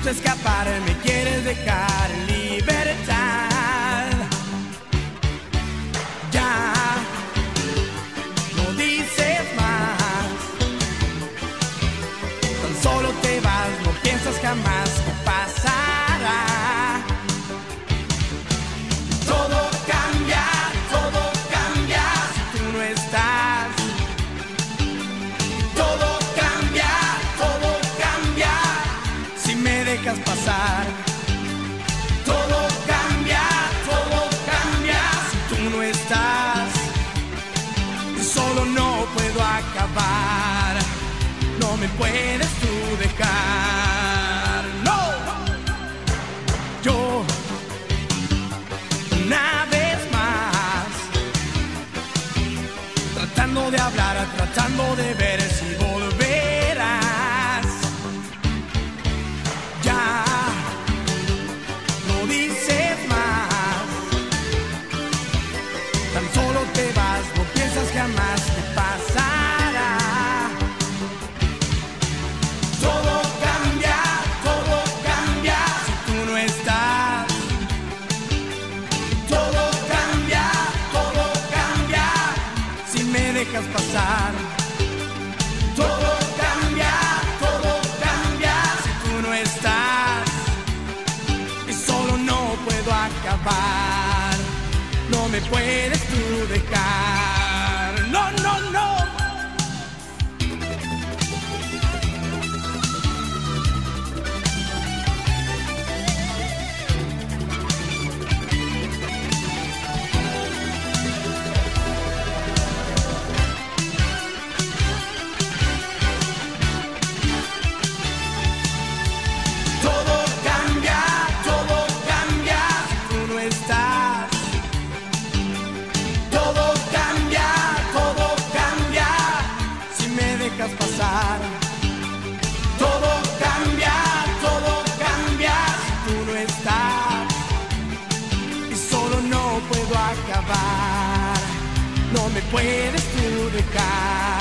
escapar, me quieres dejar en libertad. Ya no dices más, tan solo te vas, no piensas jamás qué pasará. Todo cambia si tú no estás. Todo cambia si me dejas pasar. Todo cambia si tú no estás. Solo no puedo acabar, no me puedes tú dejar. No, yo una vez más tratando de hablar, tratando de ver si volverás. Ya no dices más, tan solo te vas, no piensas jamás qué pasará. Todo cambia si tú no estás. Todo cambia si me dejas pasar. Todo cambia si tú no estás. Y solo no puedo acabar, no me puedes tú dejar. No, no, no. Todo cambia si tú no estás. Todo cambia si me dejas pasar. Todo cambia si tú no estás. Y solo no puedo acabar, no me puedes tú dejar.